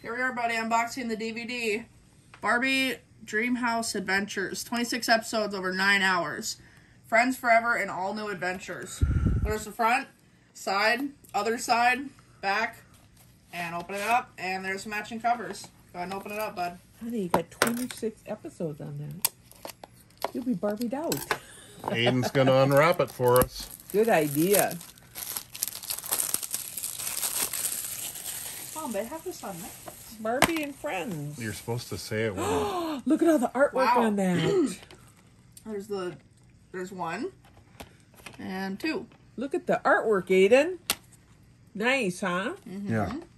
Here we are, buddy, unboxing the DVD. Barbie Dreamhouse Adventures. 26 episodes over 9 hours. Friends forever and all new adventures. There's the front, side, other side, back, and open it up, and there's matching covers. Go ahead and open it up, bud. Honey, you got 26 episodes on that. You'll be Barbied out. Aiden's going to unwrap it for us. Good idea. Oh, they have this on Netflix. Barbie and Friends. You're supposed to say it when Look at all the artwork Wow. on that. There's 1 and 2. Look at the artwork, Aiden. Nice, huh? Yeah.